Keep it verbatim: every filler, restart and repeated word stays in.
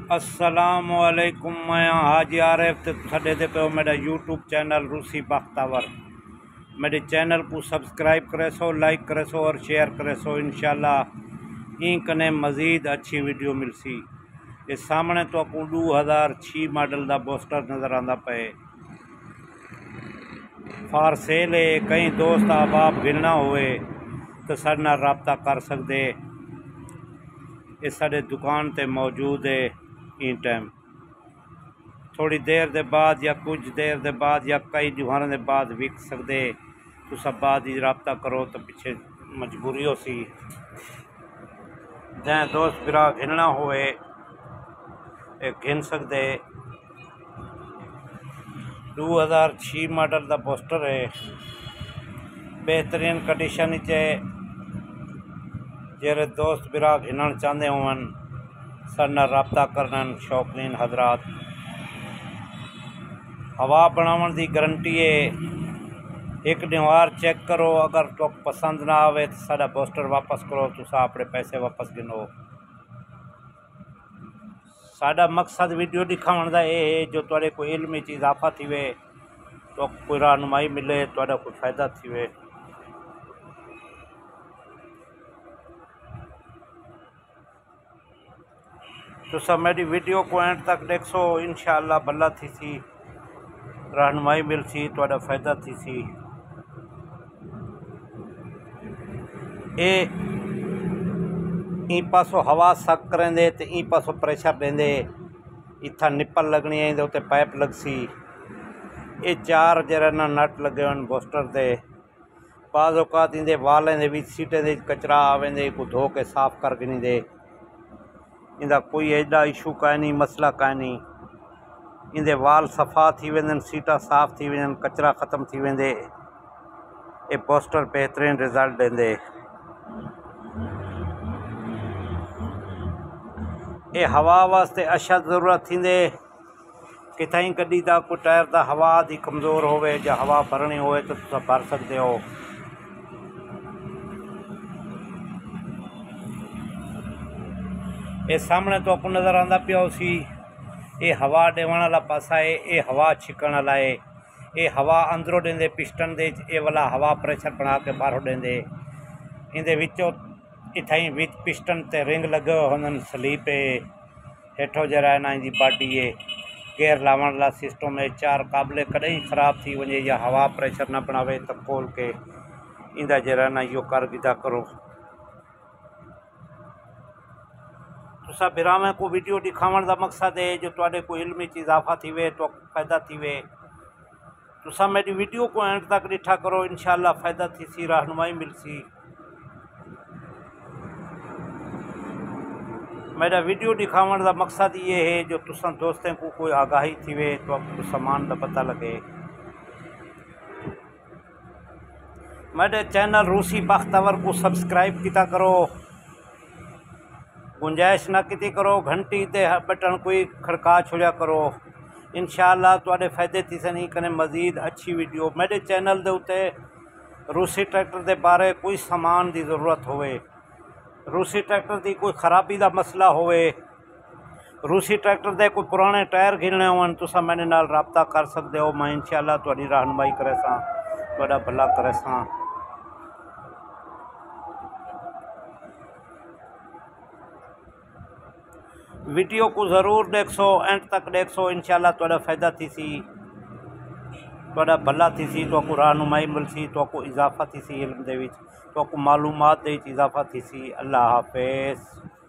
अस्सलामुअलैकुम। मैं हाजी आरिफ ते छड़े दे पे मेरा यूट्यूब चैनल रूसी बख्तावर। मेरे चैनल को सब्सक्राइब करे सो, लाइक करे सो और शेयर करे सो। इंशाल्लाह ई कने मज़ीद अच्छी वीडियो मिलसी। ये सामने तो आपको दो हज़ार छः मॉडल का पोस्टर नज़र आता पे फार सेल है। कई दोस्त अहबाब गिरना हुए तो साढ़े नाल रबता कर सकते। ये साढ़े दुकान ते मौजूद है। इन टाइम थोड़ी देर दे बाद या कुछ देर दे बाद या कई दिहारों के बाद विक सकते। तो सब बाद ही रबता करो तो पिछे मजबूरी हो सी। जै दोस्त बिरा घिनना होए घिन सकते। दो हज़ार छः मॉडल का पोस्टर है। बेहतरीन कंडीशन है। जेरे दोस्त बिरा घिनन चाहते होवन साढ़े रबता करन। शौकीन हजरात हवा बनावन की गारंटी है। एक दीवार चेक करो, अगर तो पसंद ना आवे तो साढ़ा पोस्टर वापस करो। तुसा अपने पैसे वापस गिनो। साढ़ा मकसद वीडियो दिखाने का यह है जो तुहाडे कोई इल्म च इजाफा थी, तो कोई रहनुमाई मिले, तुहाडा कोई फायदा थी। तुसा मेरी वीडियो को एंड तक देखो, इंशाअल्लाह भला थी सी, रहनुमाई मिल सी, तुहाडा फायदा थी सी। ए ई पासों हवा सक करेंदे ते ई पासों प्रेशर देंदे। इत्था निप्पल लगनी है, उत्ते पाइप लगसी। ये चार जरा ना नट लगे हुए पोस्टर दे। बाज़ औकात इंदे वालें दे विच सीटें दे कचरा आवेंदे, को धो के साफ कर गिनी दे। इंदा कोई एडा इशू का नहीं, मसला का नहीं। इंदे वाल सफ़ा थी वेंदन, सीटा साफ थी वेंदन, कचरा ख़त्म थी वेंदे। ये पोस्टर बेहतरीन रिजल्ट देंदे। ये हवा वास्ते अच्छा ज़रूरत थींदे। किथाई गड्डी दा कोई टायर दा हवा दी कमज़ोर होवे या हवा भरनी होवे तो तुम भर सकते हो। ये सामने तो आपको नज़र आंदा पिया सी, ये हवा देवण वाला पासा है, ये हवा छिकण वाला है। ये हवा अंदरों देंदे पिस्टन दे, ये वाला हवा प्रेशर बना के बाहरों देंदे। इंदे विचों इथाई विच पिस्टन ते रिंग लगे होंदन। स्लीप है हेठों जरा है ना, इंदी बाडी है। गेयर लावण वाला सिस्टम है। चार काबले कदई ख़राब थी वजे या हवा प्रेशर न बनावे तो खोल के इंदा जरा ना यो कर गिदा करो। तुसा बिरामे को वीडियो दिखावन का मकसद है जो तुहाडे को इल्म च इजाफा थी वे, तो फायदा थी वे। तुसा मेरी वीडियो को एंड तक डिठा करो, इंशाअल्लाह फायदा थी सी, रहनुमाई मिल सी। मेरा वीडियो दिखावन का मकसद ये है जो तुसा दोस्तों को कोई आगाही थी वे, तो आपको सामान का पता लगे। मेरे चैनल रूसी बख्तावर को सब्सक्राइब किया करो, गुंजाइश ना की करो, घंटी ते बटन कोई खड़का छोड़ा करो। इंशाअल्लाह तुहाडे फायदे थी सनी कने मज़ीद अच्छी वीडियो। मेरे चैनल दे उत्ते रूसी ट्रैक्टर के बारे कोई सामान की जरूरत होवे, रूसी ट्रैक्टर की कोई खराबी का मसला होवे, रूसी ट्रैक्टर के कोई पुराने टायर घिलने होवन, तुसा मेरे नाल रबता कर सकते हो। मैं इंशाअल्लाह तुहाडी रहनुमाई करे सा, तुहाडा भला करे सा। वीडियो को ज़रूर देखो, एंड तक देखो, इंशाअल्लाह तुहाडा फायदा थी सी, तुहाडा भला थी सी, तो को रहनुमाई मिल सी, तो को इजाफा थी सी इल्म दे विच, तो को मालूमात दे इजाफा थी सी। अल्लाह हाफिज़।